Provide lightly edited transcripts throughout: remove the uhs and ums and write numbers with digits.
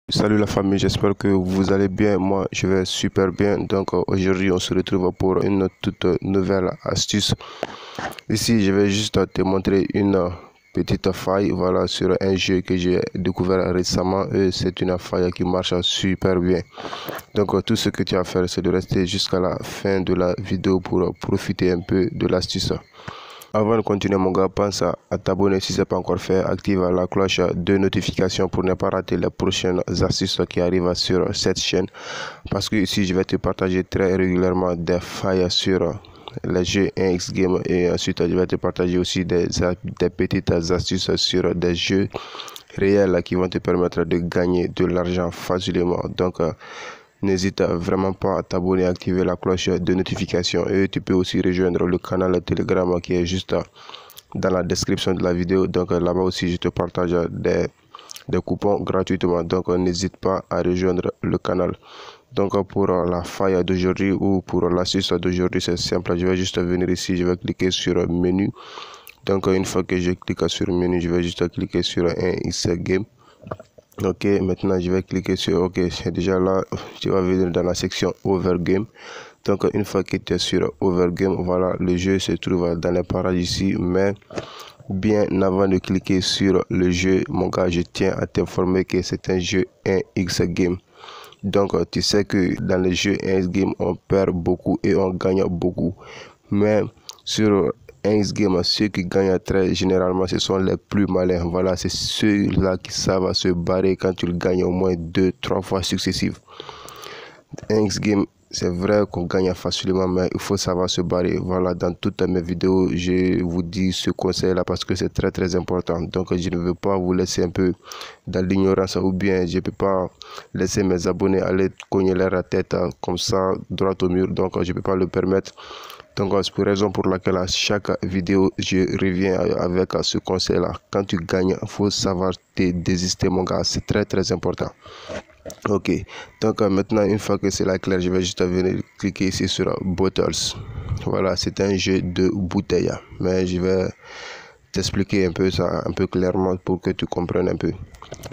Salut la famille, j'espère que vous allez bien. Moi, je vais super bien. Donc aujourd'hui, on se retrouve pour une toute nouvelle astuce. Ici, je vais juste te montrer une petite faille, voilà, sur un jeu que j'ai découvert récemment. Et c'est une faille qui marche super bien. Donc tout ce que tu as à faire, c'est de rester jusqu'à la fin de la vidéo pour profiter un peu de l'astuce. Avant de continuer mon gars, pense à t'abonner si ce n'est pas encore fait. Active la cloche de notification pour ne pas rater les prochaines astuces qui arrivent sur cette chaîne. Parce que ici, je vais te partager très régulièrement des failles sur les jeux 1x Game. Et ensuite, je vais te partager aussi des petites astuces sur des jeux réels qui vont te permettre de gagner de l'argent facilement. Donc, n'hésite vraiment pas à t'abonner et activer la cloche de notification. Et tu peux aussi rejoindre le canal Telegram qui est juste dans la description de la vidéo. Donc là-bas aussi, je te partage des coupons gratuitement. Donc n'hésite pas à rejoindre le canal. Donc pour la faille d'aujourd'hui ou pour l'astuce d'aujourd'hui, c'est simple. Je vais juste venir ici, je vais cliquer sur menu. Donc une fois que je clique sur menu, je vais juste cliquer sur un X Game. Ok, maintenant je vais cliquer sur OK. C'est déjà là, tu vas venir dans la section Overgame. Donc une fois que tu es sur Overgame, voilà, le jeu se trouve dans les parages ici. Mais bien avant de cliquer sur le jeu, mon gars, je tiens à t'informer que c'est un jeu 1x Game. Donc tu sais que dans les jeux 1x Game, on perd beaucoup et on gagne beaucoup. Mais sur 1x Game, ceux qui gagnent très généralement, ce sont les plus malins. Voilà, c'est ceux-là qui savent se barrer quand tu gagnes au moins 2-3 fois successives. 1x Game, c'est vrai qu'on gagne facilement, mais il faut savoir se barrer. Voilà, dans toutes mes vidéos, je vous dis ce conseil-là parce que c'est très important. Donc, je ne veux pas vous laisser un peu dans l'ignorance ou bien je ne peux pas laisser mes abonnés aller cogner leur tête comme ça, droit au mur. Donc, je ne peux pas le permettre. Donc, c'est pour raison pour laquelle à chaque vidéo, je reviens avec ce conseil-là. Quand tu gagnes, il faut savoir te désister, mon gars. C'est très important. Ok, donc maintenant, une fois que c'est là clair, je vais juste venir cliquer ici sur Bottles. Voilà, c'est un jeu de bouteilles. Mais je vais t'expliquer un peu ça, un peu clairement pour que tu comprennes un peu.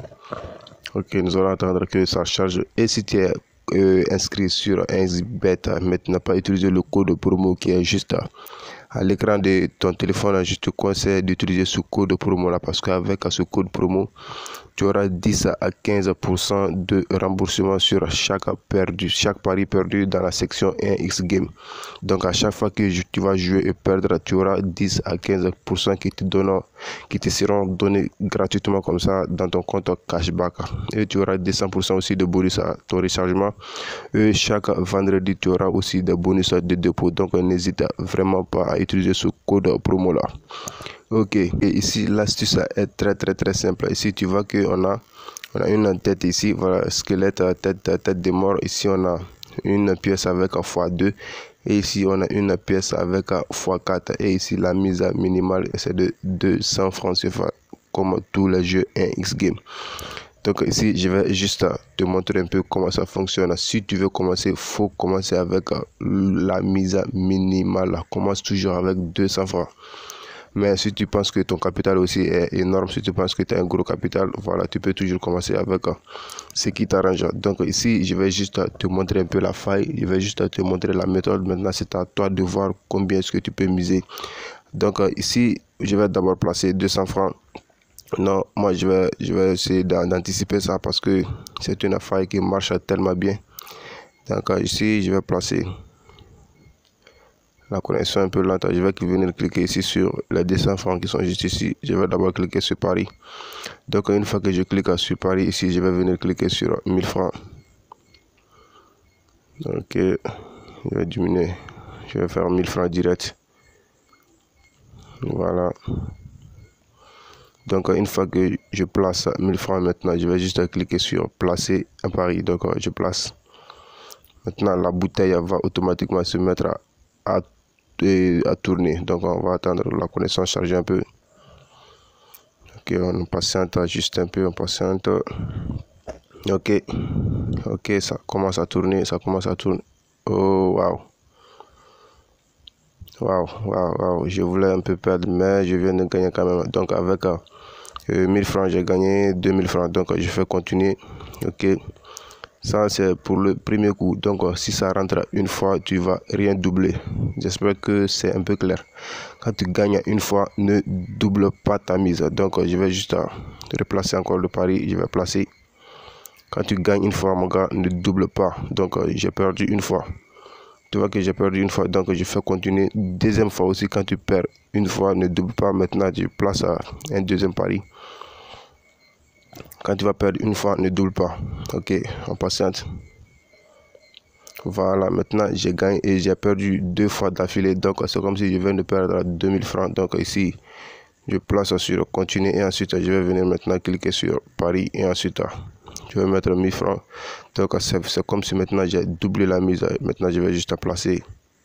Ok, nous allons attendre que ça charge. Et si tu es inscrit sur un XBet, maintenant pas utiliser le code promo qui est juste à l'écran de ton téléphone. Je te conseille d'utiliser ce code promo là parce qu'avec ce code promo, tu auras 10 à 15% de remboursement sur chaque pari perdu dans la section 1x Game. Donc à chaque fois que tu vas jouer et perdre, tu auras 10 à 15% qui te seront donnés gratuitement comme ça dans ton compte cashback. Et tu auras 200% aussi de bonus à ton rechargement. Et chaque vendredi, tu auras aussi des bonus de dépôt. Donc n'hésite vraiment pas à utiliser ce code promo là. Ok, et ici l'astuce est très simple. Ici tu vois que on a une tête ici, voilà, squelette, tête de mort. Ici on a une pièce avec x2 et ici on a une pièce avec x4 et ici la mise minimale c'est de 200 francs CFA comme tous les jeux 1x Game. Donc ici je vais juste te montrer un peu comment ça fonctionne. Si tu veux commencer, faut commencer avec la mise minimale. Commence toujours avec 200 francs. Mais si tu penses que ton capital aussi est énorme, si tu penses que tu as un gros capital, voilà, tu peux toujours commencer avec ce qui t'arrange. Donc ici, je vais juste te montrer un peu la faille, je vais juste te montrer la méthode. Maintenant, c'est à toi de voir combien est-ce que tu peux miser. Donc ici, je vais d'abord placer 200 francs. Non, moi, je vais essayer d'anticiper ça parce que c'est une faille qui marche tellement bien. Donc ici, je vais placer... La connexion est un peu lente. Je vais venir cliquer ici sur les 200 francs qui sont juste ici. Je vais d'abord cliquer sur Paris. Donc une fois que je clique sur Paris ici, je vais venir cliquer sur 1000 francs. Ok, je vais diminuer. Je vais faire 1000 francs direct. Voilà. Donc une fois que je place 1000 francs maintenant, je vais juste cliquer sur placer un pari. Donc je place. Maintenant la bouteille va automatiquement se mettre à tourner. Donc on va attendre la connexion charger un peu. Ok, on patiente juste un peu, on patiente. Ok, ça commence à tourner, Oh waouh, je voulais un peu perdre mais je viens de gagner quand même. Donc avec 1000 francs, j'ai gagné 2000 francs. Donc je fais continuer. Ok, ça c'est pour le premier coup. Donc si ça rentre une fois, tu vas rien doubler. J'espère que c'est un peu clair. Quand tu gagnes une fois, ne double pas ta mise. Donc je vais juste replacer encore le pari. Je vais placer. Quand tu gagnes une fois, mon gars, ne double pas. Donc j'ai perdu une fois. Tu vois que j'ai perdu une fois, donc je fais continuer. Deuxième fois aussi, quand tu perds une fois, ne double pas. Maintenant, tu places un deuxième pari. Quand tu vas perdre une fois, ne double pas. Ok, on patiente. Voilà, maintenant j'ai gagné et j'ai perdu 2 fois d'affilée. Donc c'est comme si je viens de perdre 2000 francs. Donc ici, je place sur continuer et ensuite je vais venir maintenant cliquer sur pari et ensuite je vais mettre 1000 francs. Donc c'est comme si maintenant j'ai doublé la mise. Maintenant je vais juste placer.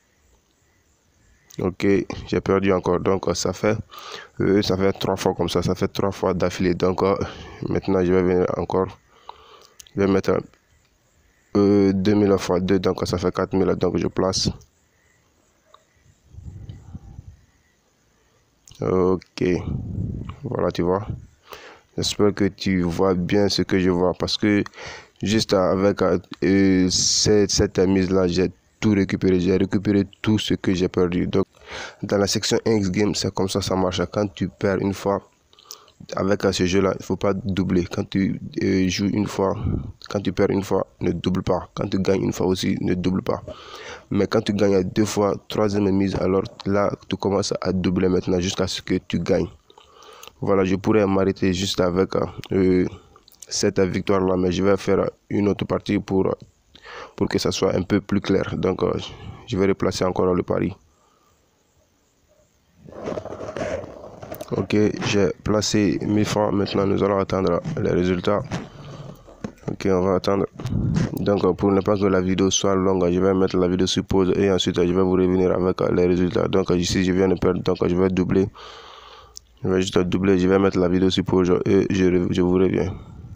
Ok, j'ai perdu encore. Donc ça fait 3 fois comme ça fait 3 fois d'affilée. Donc maintenant je vais venir encore. Je vais mettre 2000 fois 2, donc ça fait 4000. Donc je place. Ok, voilà, tu vois. J'espère que tu vois bien ce que je vois, parce que juste avec cette mise là, j'ai tout récupéré. J'ai récupéré tout ce que j'ai perdu. Donc dans la section X Game, c'est comme ça marche. Quand tu perds une fois avec ce jeu là, il faut pas doubler. Quand tu joues une fois, quand tu perds une fois, ne double pas. Quand tu gagnes une fois aussi, ne double pas. Mais quand tu gagnes 2 fois, troisième mise, alors là tu commences à doubler maintenant jusqu'à ce que tu gagnes. Voilà, je pourrais m'arrêter juste avec cette victoire là, mais je vais faire une autre partie pour que ça soit un peu plus clair. Donc je vais replacer encore le pari. Ok, j'ai placé 1000 francs. Maintenant nous allons attendre les résultats. Ok, on va attendre. Donc pour ne pas que la vidéo soit longue, je vais mettre la vidéo sur pause et ensuite je vais vous revenir avec les résultats. Donc ici je viens de perdre, donc je vais doubler. Je vais juste doubler, je vais mettre la vidéo sur pause et je vous reviens.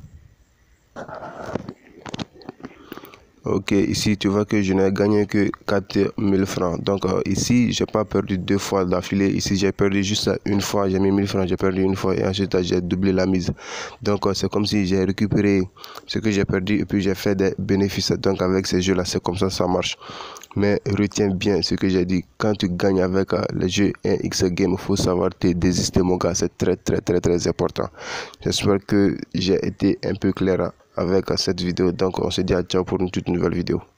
Ok, ici tu vois que je n'ai gagné que 4000 francs. Donc ici j'ai pas perdu 2 fois d'affilée. Ici j'ai perdu juste une fois, j'ai mis 1000 francs, j'ai perdu une fois et ensuite j'ai doublé la mise. Donc c'est comme si j'ai récupéré ce que j'ai perdu et puis j'ai fait des bénéfices. Donc avec ces jeux là, c'est comme ça marche. Mais retiens bien ce que j'ai dit. Quand tu gagnes avec les jeux 1x Game, il faut savoir te désister, mon gars. C'est très important. J'espère que j'ai été un peu clair avec cette vidéo. Donc on se dit à ciao pour une toute nouvelle vidéo.